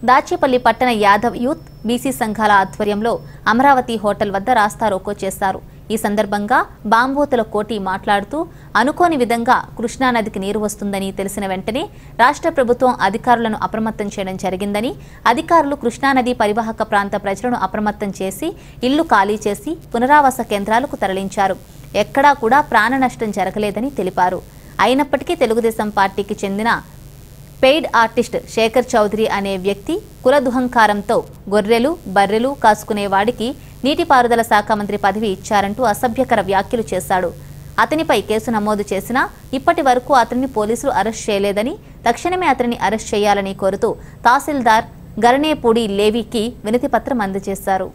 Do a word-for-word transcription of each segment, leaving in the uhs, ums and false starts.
దాచేపల్లి పట్టణ Yadav youth BC సంఘాల ఆధ్వర్యంలో అమరావతి హోటల్ వద్ద రాస్తారోకో చేశారు। ఈ సందర్భంగా బాంబోతుల కోటి మాట్లాడుతూ అనుకోని విధంగా కృష్ణానదికి నీరు వస్తుందని తెలిసిన వెంటనే రాష్ట్ర ప్రభుత్వం అధికారులను అప్రమత్తం చేయడం జరిగిందని, అధికారులు కృష్ణానది పరివాహక ప్రాంత ప్రజలను అప్రమత్తం చేసి ఇళ్లు ఖాళీ చేసి పునరావాస కేంద్రాలకు తరలించారు। ఎక్కడా కూడా ప్రాణ నష్టం జరగలేదని తెలిపారు। అయినప్పటికీ తెలుగుదేశం పార్టీకి చెందిన పెయిడ్ ఆర్టిస్ట్ శేఖర్ చౌదరి అనే వ్యక్తి కులదుహంకారంతో గొర్రెలు బర్రెలు కాసుకునే వాడికి నీటిపారుదల శాఖ మంత్రి పదవి ఇచ్చారంటూ అసభ్యకర వ్యాఖ్యలు చేశాడు। అతనిపై కేసు నమోదు చేసినా ఇప్పటి వరకు అతన్ని పోలీసులు అరెస్ట్ చేయలేదని, తక్షణమే అతనిని అరెస్ట్ చేయాలని కోరుతూ తహసీల్దార్ గరణేపూడి లేవికి వినతి పత్రం అందజేశారు।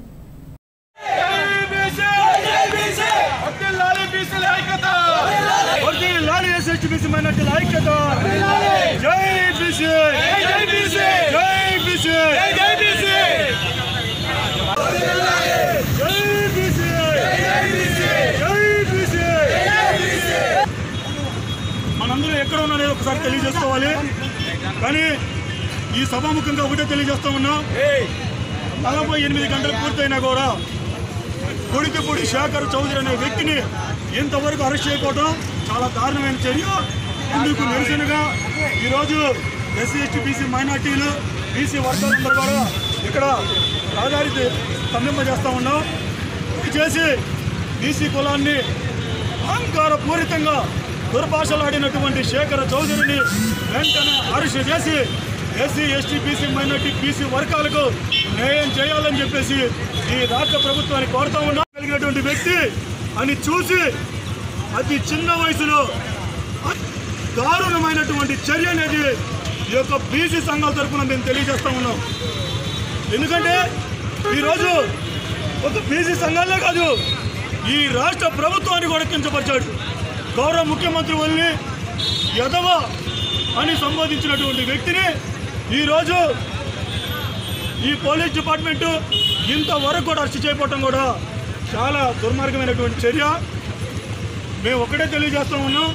మనందరూ ఎక్కడ ఉన్నారో ఒకసారి తెలియజేసుకోవాలి। కానీ ఈ సభాముఖంగా ఒకటే తెలియజేస్తా ఉన్నాం, నలభై ఎనిమిది గంటలు పూర్తయినా కూడా కొడికిపూడి శేఖర్ చౌదరి అనే వ్యక్తిని ఇంతవరకు అరెస్ట్ చేయకపోవడం చాలా దారుణమైన చర్య। ఇందుకు నిరసనగా ఈరోజు ఎస్సీ ఎస్టీ బీసీ మైనార్టీలు బీసీ వర్గాలందరూ కూడా ఇక్కడ రాజారి స్తంభింపజేస్తూ ఉన్నాం। చేసి బీసీ కులాన్ని అహంకారపూరితంగా దుర్భాషలాడినటువంటి శేఖర్ చౌదరిని వెంటనే అరెస్ట్ చేసి SC ST BC minority BC వర్గాలకు న్యాయం చేయాలని చెప్పేసి ఈ రాష్ట్ర ప్రభుత్వాన్ని కోరుతా ఉన్నా। కలిగినటువంటి వ్యక్తి అని చూసి అతి చిన్న వయసులో దారుణమైనటువంటి చర్య అనేది ఈ యొక్క బీసీ సంఘాల తరఫున మేము తెలియజేస్తా ఉన్నాం। ఎందుకంటే ఈరోజు ఒక బీసీ సంఘాలే కాదు, ఈ రాష్ట్ర ప్రభుత్వాన్ని కూడా కించపరిచాడు। గౌరవ ముఖ్యమంత్రి వాళ్ళని యదవ అని సంబోధించినటువంటి వ్యక్తిని ఈరోజు ఈ పోలీస్ డిపార్ట్మెంటు ఇంతవరకు కూడా అరెస్ట్ చేయకపోవటం కూడా చాలా దుర్మార్గమైనటువంటి చర్య। మేము ఒకటే తెలియజేస్తూ ఉన్నాం,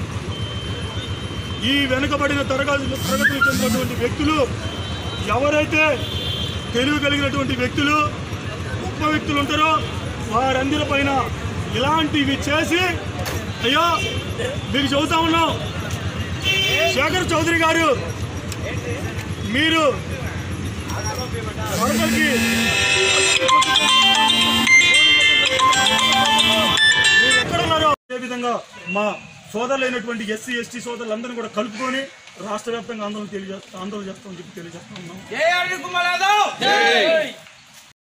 ఈ వెనుకబడిన తరగతి తరగతులు చెందినటువంటి వ్యక్తులు ఎవరైతే తెలివి కలిగినటువంటి వ్యక్తులు గొప్ప వ్యక్తులు ఉంటారో వారందరిపైన ఇలాంటివి చేసి, అయ్యా మీకు చెబుతా ఉన్నాం, శేఖర్ చౌదరి గారు మీరు వరదలకి మీరు ఎక్కడున్నారో అదేవిధంగా మా సోదరులైనటువంటి ఎస్సీ ఎస్టీ సోదరులందరినీ కూడా కలుపుకొని రాష్ట్ర వ్యాప్తంగా ఆందోళన తెలియజేస్తా ఆందోళన చేస్తామని చెప్పి తెలియజేస్తా ఉన్నాం।